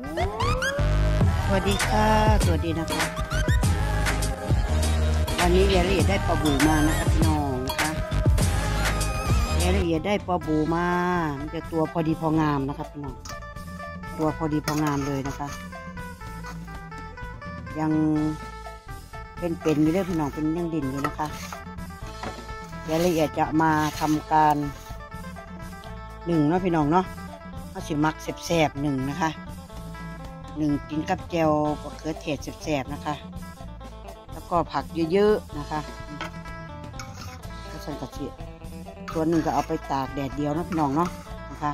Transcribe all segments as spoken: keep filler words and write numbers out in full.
สวัสดีค่ะสวัสดีนะคะวันนี้ยายละเอียดได้ปลาบูมานะคะพี่น้องนะคะยายละเอียดได้ปลาบูมามันจะตัวพอดีพองามนะคะพี่น้องตัวพอดีพองามเลยนะคะยังเป็นเป็นอยู่เลยพี่น้องเป็นยังดินอยู่นะคะยายละเอียดจะมาทำการหนึ่งเนาะพี่น้องเนาะเอาสิมักแสบๆหนึ่งนะคะหนึ่งกินกับแจวมะเขือเทศแสบๆนะคะแล้วก็ผักเยอะๆนะคะก็ใส่กระเทียมส่วนหนึ่งก็เอาไปตากแดดเดียวนะพี่น้องเนาะนะคะ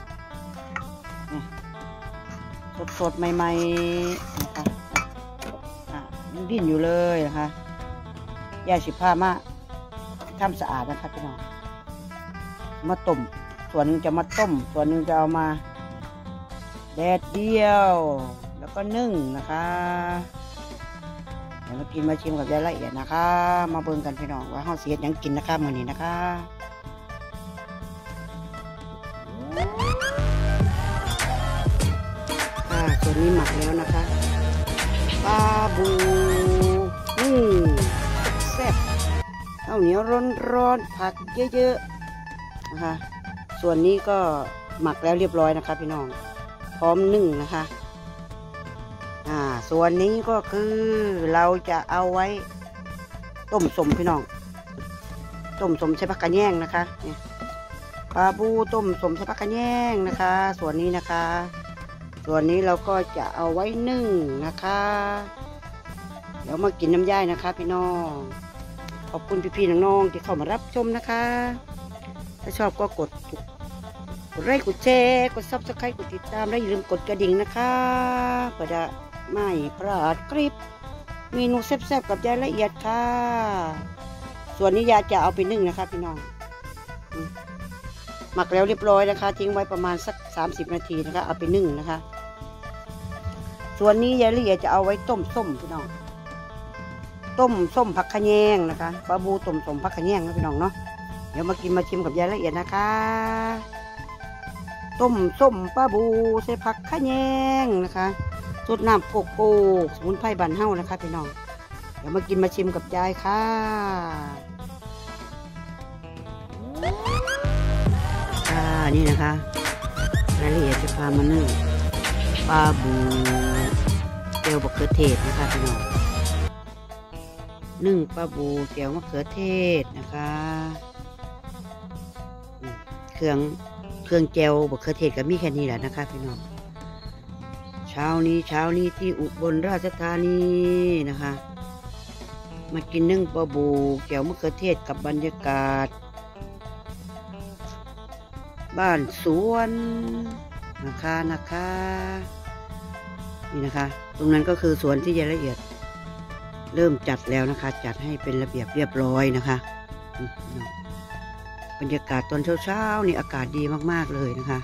สดๆใหม่ๆนะคะยังดิ้นอยู่เลยนะคะยายสิผ้ามาทำสะอาดนะคะพี่น้องมาต้มส่วนหนึ่งจะมาต้มส่วนหนึ่งจะเอามาแดดเดียวแล้วก็นึ่งนะคะเดี๋ยวมากินมาชิมกับยายละเอียดนะคะมาเบิ่งกันพี่น้องว่าเฮาสิเฮ็ดหยังกินนะคะมื้อนี้นะคะค่ะส่วนนี้หมักแล้วนะคะปลาบูนี่แซ่บข้าวเหนียวร้อนๆผักเยอะๆนะคะส่วนนี้ก็หมักแล้วเรียบร้อยนะคะพี่น้องพร้อมนึ่งนะคะอ่าส่วนนี้ก็คือเราจะเอาไว้ต้มสมพี่น้องต้มสมใช้ผักกระแยงนะคะเนี่ยปลาบูต้มสมใช้ผักกระแยงนะคะส่วนนี้นะคะส่วนนี้เราก็จะเอาไว้นึ่งนะคะเดี๋ยวมากินน้ำย่ายนะคะพี่น้องขอบคุณพี่ๆน้องๆที่เข้ามารับชมนะคะถ้าชอบก็กดกดไลค์กดแชร์กดซับสไครต์กดติดตามและอย่าลืมกดกระดิ่งนะคะเพื่อจะไม่พลาดคลิปเมนูแซ่บๆกับยายละเอียดค่ะส่วนนี้ยาจะเอาไปนึ่งนะคะพี่น้องหมักแล้วเรียบร้อยนะคะทิ้งไว้ประมาณสักสามสิบนาทีนะคะเอาไปนึ่งนะคะส่วนนี้ยายละเอียดจะเอาไว้ต้มส้มพี่น้องต้มส้มผักขะแยงนะคะปลาบูต้มส้มผักขะแยงนะพี่น้องเนาะเดี๋ยวมากินมาชิมกับยายละเอียดนะคะต้มส้มปลาบูใส่ผักขะแยงนะคะสูตรน้ำโกโก้สมุนไพรบ้านเฮานะคะพี่น้องเดี๋ยวมากินมาชิมกับยายค่ะอ่านี่นะคะรายละเอียดจะพามานึ่งปลาบูเจียวมะเขือเทศนะคะพี่น้องนึ่งปลาบูเจียวมะเขือเทศนะคะเครื่องเครื่องแจวมะเขือเทศก็มีแค่นี้แหละนะคะพี่น้องเช้านี้เช้านี้ที่อุบลราชธานีนะคะมากินนึ่งปลาบูแจวมะเขือเทศกับบรรยากาศบ้านสวนนะคะนะคะนี่นะคะตรงนั้นก็คือสวนที่ยายละเอียดเริ่มจัดแล้วนะคะจัดให้เป็นระเบียบเรียบร้อยนะคะบรรยากาศตอนเช้าๆนี่อากาศดีมากๆเลยนะคะ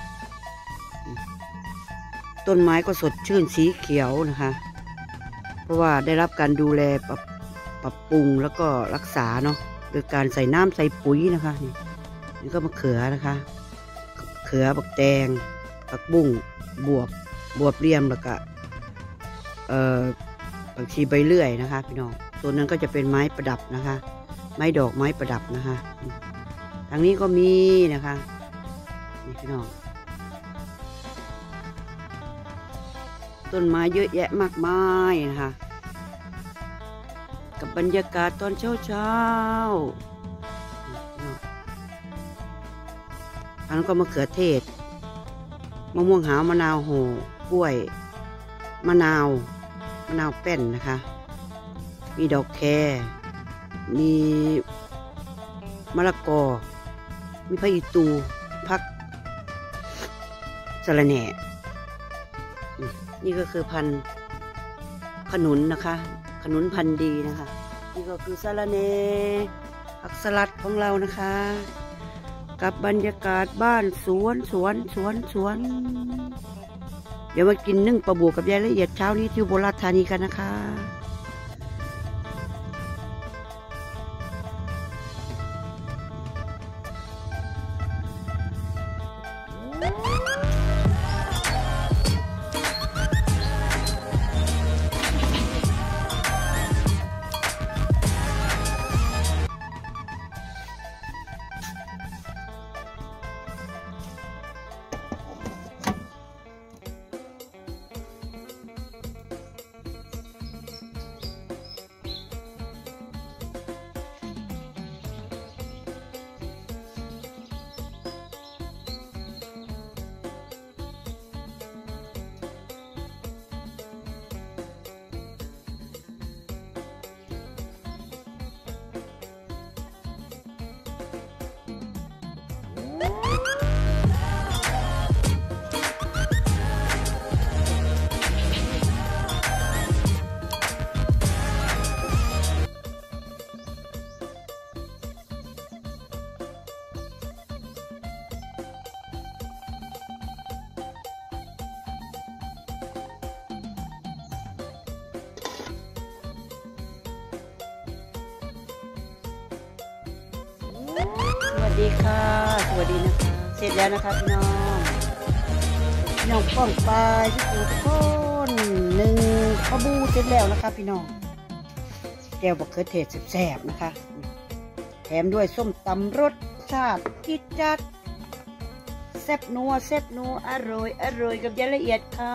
ต้นไม้ก็สดชื่นสีเขียวนะคะเพราะว่าได้รับการดูแลปรับปรับปรุงแล้วก็รักษาเนาะโดยการใส่น้ำใส่ปุ๋ยนะคะนี่นี่ก็มะเขือนะคะเขือบักแตงผักบุ้งบวบบวบเรียมแล้วก็เอ่อผักชีใบเลื่อยนะคะพี่น้องตัวนั้นก็จะเป็นไม้ประดับนะคะไม้ดอกไม้ประดับนะคะทางนี้ก็มีนะคะนี่พี่น้องต้นไม้เยอะแยะมากมายนะคะกับบรรยากาศตอนเช้าเช้าทางก็มะเขือเทศมะม่วงหาวมะนาวโหกล้วยมะนาวมะนาวแป้นนะคะมีดอกแคมีมะละกอมีผักอีตูผักสะระแหน่นี่ก็คือพันธุ์ขนุนนะคะขนุนพันธุ์ดีนะคะนี่ก็คือสะระแหน่ผักสลัดของเรานะคะกับบรรยากาศบ้านสวนสวนสวนสวนเดี๋ยวมากินนึ่งปลาบูกับยายละเอียดเช้านี้ที่อุบลราชธานีกันนะคะดีค่ะสวัสดีนะคะเสร็จแล้วนะคะพี่น้องพี่น้องป้องปลายที่ปูต้นหนึ่งปลาบูเสร็จแล้วนะคะพี่น้องแก้วบักเขือเทศแซ่บๆนะคะแถมด้วยส้มตำรสชาติจิ๊ดจัดแซ่บนัวแซ่บนัวอร่อยอร่อยกับยายละเอียดค่ะ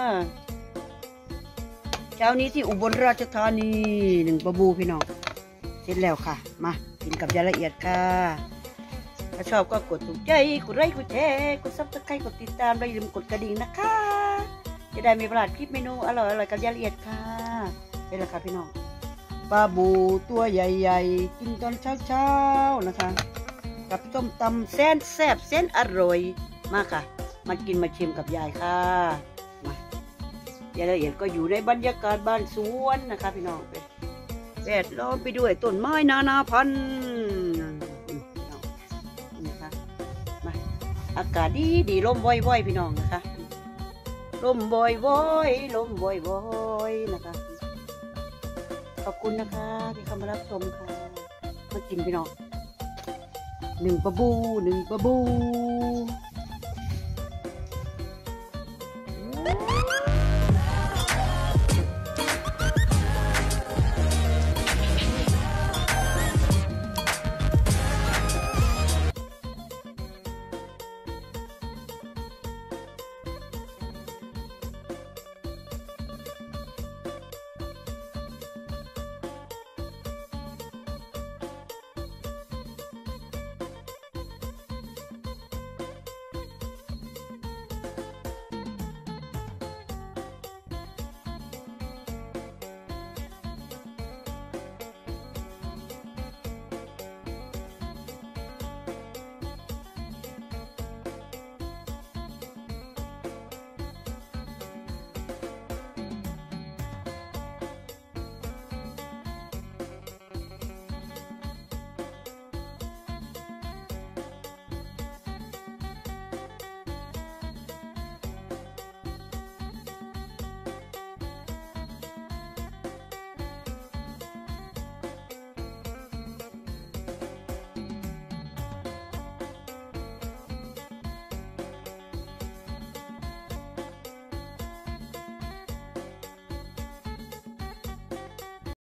เช้านี้ที่อุบลราชธานีหนึ่งปลาบูพี่น้องเสร็จแล้วค่ะมากินกับยายละเอียดค่ะถ้าชอบก็กดถูกใจกดไลค์กดแชร์กดซับสไครต์กดติดตามและอย่าลืมกดกระดิ่งนะคะจะได้ไม่พลาดคลิปเมนูอร่อยๆกับยายละเอียดค่ะเสร็จแล้วค่ะพี่น้องปลาบูตัวใหญ่ๆกินตอนเช้าๆนะคะกับส้มตำแซ่บแซ่บเส้นอร่อยมากค่ะมากินมาชิมกับยายค่ะมายายละเอียดก็อยู่ในบรรยากาศบ้านสวนนะคะพี่น้องแวดล้อมไปด้วยต้นไม้นานาพันธุ์นะคะมาอากาศดีดีลมว่อยๆพี่น้องนะคะลมว่อยๆลมว่อยๆนะคะขอบคุณนะคะที่เข้ามารับชมค่ะมากินพี่น้องหนึ่งปลาบูหนึ่งปลาบู